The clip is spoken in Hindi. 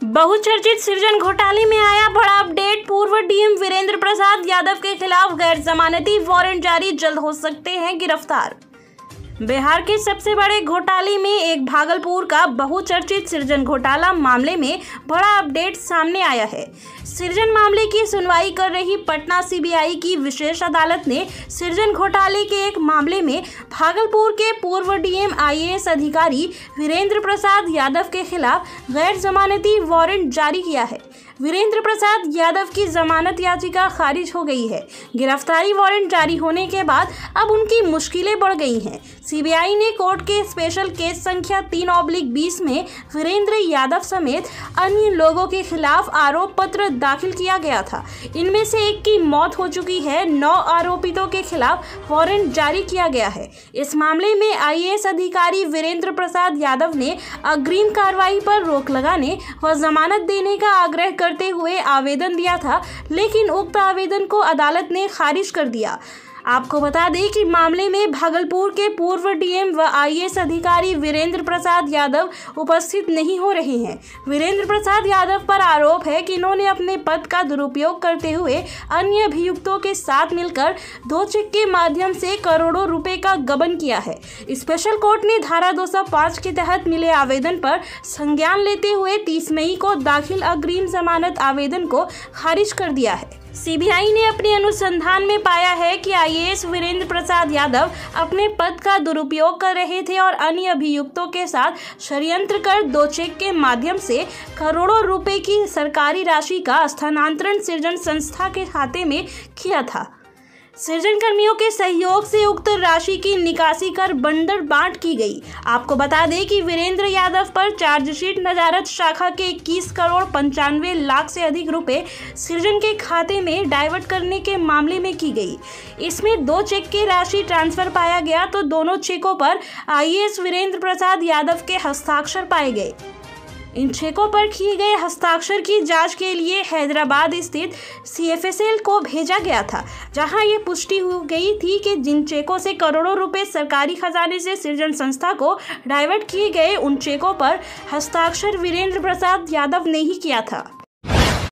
बहुचर्चित सृजन घोटाले में आया बड़ा अपडेट। पूर्व डीएम वीरेंद्र प्रसाद यादव के खिलाफ गैर जमानती वारंट जारी, जल्द हो सकते हैं गिरफ्तार। बिहार के सबसे बड़े घोटाले में एक भागलपुर का बहुचर्चित सृजन घोटाला मामले में बड़ा अपडेट सामने आया है। सृजन मामले की सुनवाई कर रही पटना सीबीआई की विशेष अदालत ने सृजन घोटाले के एक मामले में भागलपुर के पूर्व डीएम आईएएस अधिकारी वीरेंद्र प्रसाद यादव के खिलाफ गैर जमानती वारंट जारी किया है। वीरेंद्र प्रसाद यादव की जमानत याचिका खारिज हो गई है। गिरफ्तारी वारंट जारी होने के बाद अब उनकी मुश्किलें बढ़ गई हैं। सीबीआई ने कोर्ट के स्पेशल केस संख्या 3/20 में वीरेंद्र यादव समेत अन्य लोगों के खिलाफ आरोप पत्र दाखिल किया गया था। इनमें से एक की मौत हो चुकी है। 9 आरोपितों के खिलाफ वारंट जारी किया गया है। इस मामले में आईएएस अधिकारी वीरेंद्र प्रसाद यादव ने अग्रिम कार्रवाई पर रोक लगाने व जमानत देने का आग्रह करते हुए आवेदन दिया था, लेकिन उक्त आवेदन को अदालत ने खारिज कर दिया। आपको बता दें कि मामले में भागलपुर के पूर्व डीएम व आईएएस अधिकारी वीरेंद्र प्रसाद यादव उपस्थित नहीं हो रहे हैं। वीरेंद्र प्रसाद यादव पर आरोप है कि इन्होंने अपने पद का दुरुपयोग करते हुए अन्य अभियुक्तों के साथ मिलकर 2 चेक के माध्यम से करोड़ों रुपए का गबन किया है। स्पेशल कोर्ट ने धारा 205 के तहत मिले आवेदन पर संज्ञान लेते हुए 30 मई को दाखिल अग्रिम जमानत आवेदन को खारिज कर दिया है। सीबीआई ने अपने अनुसंधान में पाया है कि आईएएस वीरेंद्र प्रसाद यादव अपने पद का दुरुपयोग कर रहे थे और अन्य अभियुक्तों के साथ षड्यंत्र कर 2 चेक के माध्यम से करोड़ों रुपए की सरकारी राशि का हस्तांतरण सृजन संस्था के खाते में किया था। सृजन कर्मियों के सहयोग से उक्त राशि की निकासी कर बंडर बांट की गई। आपको बता दें कि वीरेंद्र यादव पर चार्जशीट नजारत शाखा के 21 करोड़ 95 लाख से अधिक रुपए सृजन के खाते में डाइवर्ट करने के मामले में की गई। इसमें 2 चेक की राशि ट्रांसफर पाया गया तो दोनों चेकों पर आईएएस वीरेंद्र प्रसाद यादव के हस्ताक्षर पाए गए। इन चेकों पर किए गए हस्ताक्षर की जांच के लिए हैदराबाद स्थित CFSL को भेजा गया था, जहां ये पुष्टि हो गई थी कि जिन चेकों से करोड़ों रुपए सरकारी खजाने से सृजन संस्था को डाइवर्ट किए गए, उन चेकों पर हस्ताक्षर वीरेंद्र प्रसाद यादव ने ही किया था।